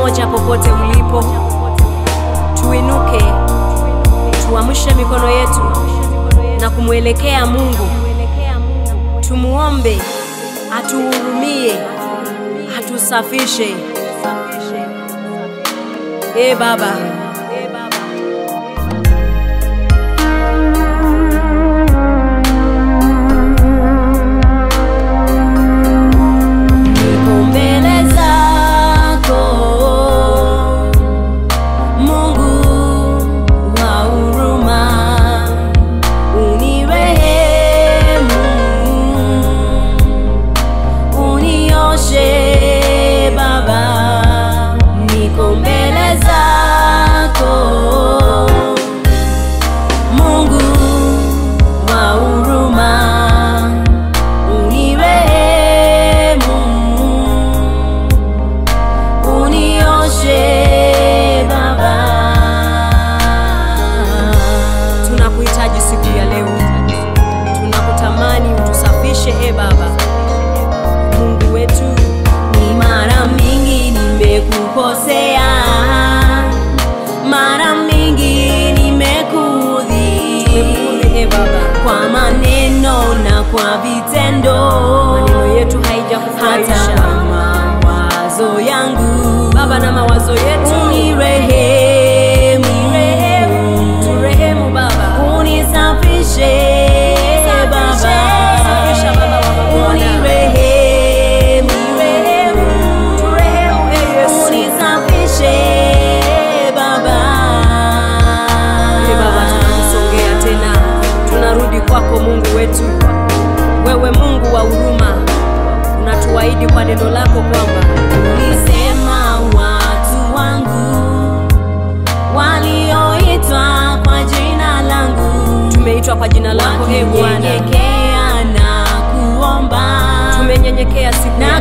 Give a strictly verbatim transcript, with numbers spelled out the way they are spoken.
mmoja popote ulipo, tuinuke, tuamshe mikono yetu na kumwelekea Mungu. Tumuombe atuhurumie, atusafishe. E Baba, siku ya leo tunakutamani utusafishe. E Baba Mungu wetu, ni mara mingi nimekukosea, mara mingi nimekuudhi, e Baba, kwa maneno na kwa vitendo. Maneno yetu haijakufurahisha, mawazo yangu Baba na mawazo yetu, ni rehemu, turehemu Baba, unisafishe Baba, safisha Baba, unirehemu, turehemu e Yesu, unisafishe Baba. E Baba, tunasongea tena, tunarudi kwako Mungu wetu. Wewe Mungu wa huruma, unatuahidi kwa neno lako kwamba ulisema watu wangu walioitwa kwa jina langu. Tumeitwa kwa jina lako, e Bwana, tumenyenyekea na kuomba, tumenyenyekea siku